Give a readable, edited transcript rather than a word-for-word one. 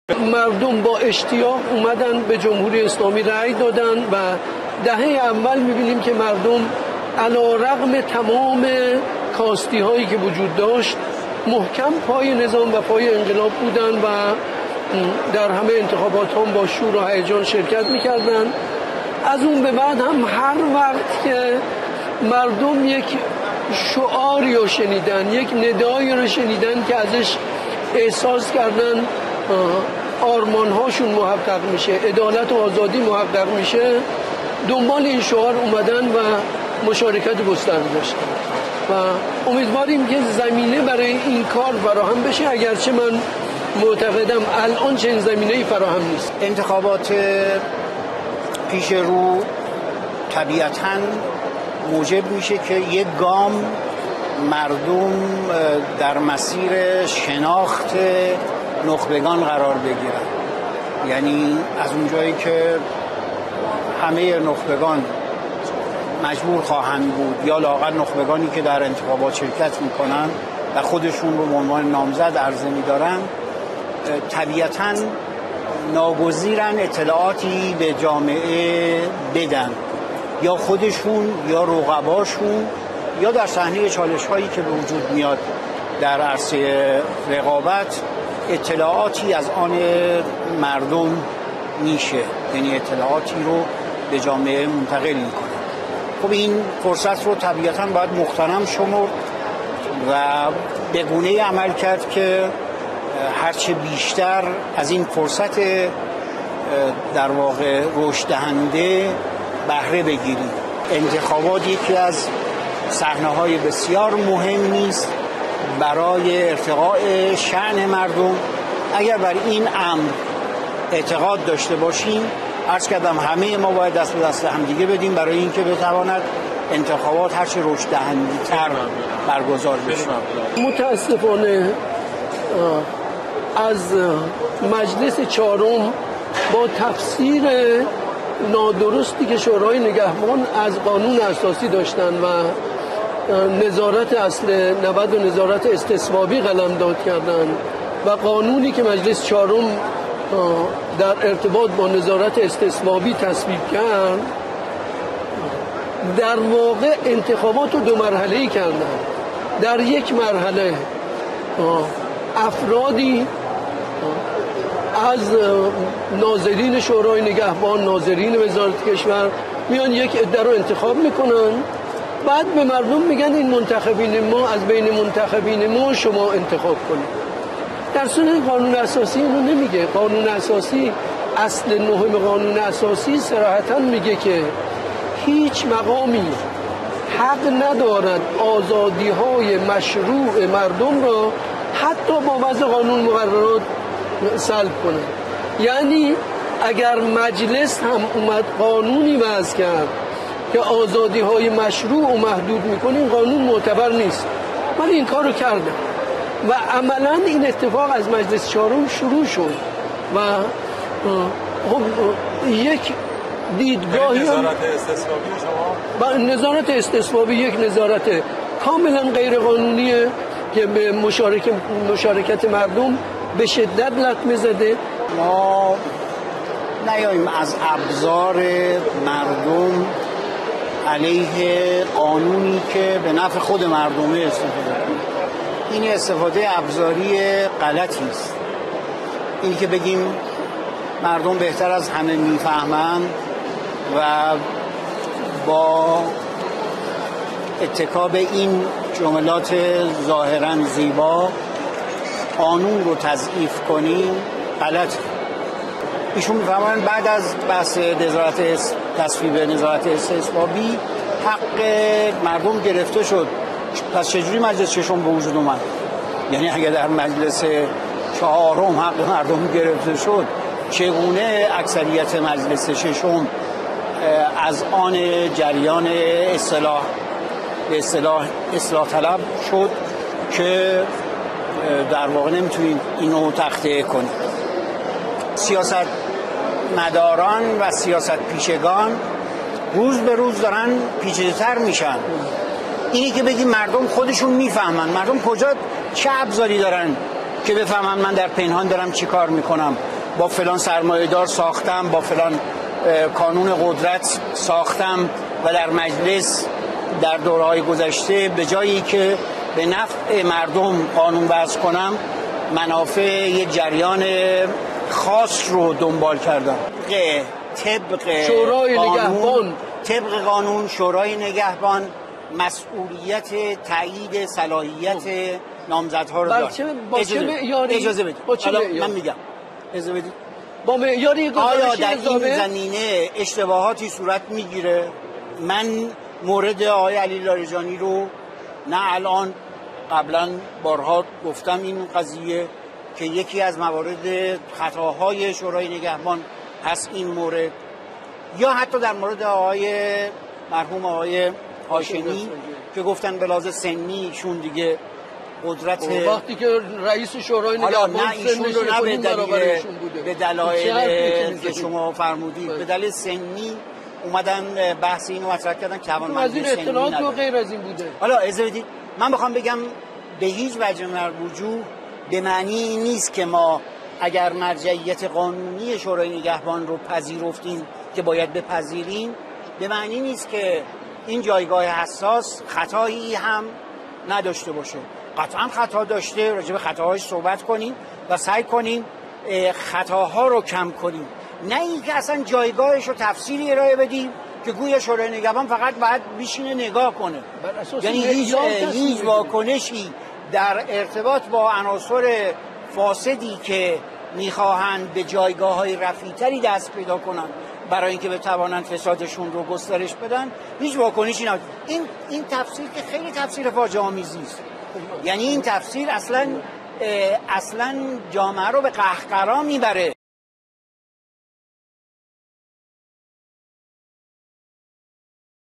مردم با اشتیاق اومدن به جمهوری اسلامی رأی دادن و دهه اول میبینیم که مردم علیرغم تمام کاستی هایی که وجود داشت محکم پای نظام و پای انقلاب بودن و در همه انتخابات هم با شور و هیجان شرکت میکردن. از اون به بعد هم هر وقت که مردم یک شعاری رو شنیدن، یک ندایی رو شنیدن که ازش احساس کردن آرمانهاشون محقق میشه، عدالت و آزادی محقق میشه، دنبال این شعار اومدن و مشارکت گسترده داشتن و امیدواریم که زمینه برای این کار فراهم بشه، اگرچه من معتقدم الان چنین زمینه‌ای فراهم نیست. انتخابات پیش رو طبیعتاً موجب میشه که یک گام مردم در مسیر شناخت نخبگان قرار بگیرن. یعنی از اونجایی که همه نخبگان مجبور خواهند بود یا لااقل نخبگانی که در انتخابات شرکت میکنن و خودشون رو به عنوان نامزد عرضه میدارن، طبیعتاً ناگزیرن اطلاعاتی به جامعه بدن، یا خودشون یا رقباشون یا در صحنه چالش هایی که به وجود میاد در عرصه رقابت اطلاعاتی از آن مردم میشه، یعنی اطلاعاتی رو به جامعه منتقل میکنه. خب این فرصت رو طبیعتاً باید مغتنم شمرد و به گونه‌ای عمل کرد که هرچه بیشتر از این فرصت در واقع رشد دهنده بهره بگیریم. انتخابات یکی از صحنه‌های بسیار مهمی است برای ارتقاء شأن مردم. اگر بر این امر اعتقاد داشته باشیم، عرض کردم همه ما باید دست به دست هم دیگه بدیم برای اینکه بتواند انتخابات هرچه رشد دهنده‌تر برگزار بشه. متاسفانه از مجلس چهارم با تفسیر نادرستی که شورای نگهبان از قانون اساسی داشتن و نظارت اصل 90 و نظارت استصوابی قلمداد کردن و قانونی که مجلس چهارم در ارتباط با نظارت استصوابی تصویب کرد، در واقع انتخابات رو دو مرحله‌ای کردن. در یک مرحله افرادی از ناظرین شورای نگهبان، ناظرین وزارت کشور میان یک عده رو انتخاب میکنن، بعد به مردم میگن این منتخبین ما، از بین منتخبین ما شما انتخاب کنید. در صورت قانون اساسی اینو نمیگه. قانون اساسی، اصل نهم قانون اساسی صراحتاً میگه که هیچ مقامی حق ندارد آزادی های مشروع مردم را حتی با وضع قانون مقررات سلب کنه. یعنی اگر مجلس هم اومد قانونی وضع کرد که آزادی های مشروع و محدود میکنه، این قانون معتبر نیست. من این کارو کردم و عملا این اتفاق از مجلس چهارم شروع شد و یک دیدگاهی نظارت استصوابی شما؟ نظارت استصوابی یک نظارت کاملا غیر قانونیه که به مشارکت مردم به شدت لطمه زده. ما نیاییم از ابزار مردم علیه قانونی که به نفع خود مردمه استفاده کنیم. این استفاده ابزاری غلطی است. این که بگیم مردم بهتر از همه میفهمند و با اتکا به این جملات ظاهراً زیبا قانون رو تضعیف کنیم غلط. ایشون میفهمند بعد از بحث تصویب نظارت استصوابی حق مردم گرفته شد. پس چجوری مجلس ششم به وجود اومد؟ یعنی اگر در مجلس چهارم حق مردم گرفته شد، چگونه اکثریت مجلس ششم از آن جریان اصلاح طلب شد که در واقع نمیتونید اینو تخطئه کنید. سیاست مداران و سیاست پیشگان روز به روز دارن پیچیده‌تر میشن. اینی که بگیم مردم خودشون میفهمن، مردم کجا چه ابزاری دارن که بفهمن من در پنهان دارم چی کار میکنم؟ با فلان سرمایه‌دار ساختم، با فلان کانون قدرت ساختم و در مجلس در دوره‌های گذشته به جایی که به نفع مردم قانون وضع کنم منافع یک جریان خاص رو دنبال کردم. طبق شورای نگهبان، طبق قانون شورای نگهبان مسئولیت تایید صلاحیت نامزدها رو داره. اجازه بدید. حالا من میگم اجازه بدید. با معیاری آیا در این زمینه اشتباهاتی صورت میگیره؟ من مورد آقای علی لاریجانی رو نه الان، قبلا بارها گفتم این قضیه که یکی از موارد خطاهای شورای نگهبان هست این مورد، یا حتی در مورد مرحوم آقای هاشمی که گفتن به لحاظ سنی ایشون دیگه قدرت وقتی که رئیس شورای نگهبان سنش به دلایل که شما فرمودید به دلیل سنی اومدن بحث اینو مطرح کردن که توان وزیر اطلاعات و غیر از این بوده. حالا اجازه بدید من بخوام بگم به هیچ وجه من وجود به معنی نیست که ما اگر مرجعیت قانونی شورای نگهبان رو پذیرفتیم که باید بپذیریم، به معنی نیست که این جایگاه حساس خطایی هم نداشته باشه. قطعا خطا داشته، راجع به خطاهاش صحبت کنیم و سعی کنیم خطاها رو کم کنیم، نه اینکه اصلا جایگاهش رو تفسیری ارائه بدیم که گویا شورای نگهبان فقط باید بشینه نگاه کنه. یعنی هیچ واکنشی در ارتباط با عناصر فاسدی که میخواهند به جایگاه‌های رفیع‌تری دست پیدا کنند برای اینکه بتوانند فسادشون رو گسترش بدن، هیچ واکنشی نداره. این تفسیر که خیلی تفسیر فاجعه‌آمیزی است. یعنی این تفسیر اصلا جامعه رو به قهقرا میبره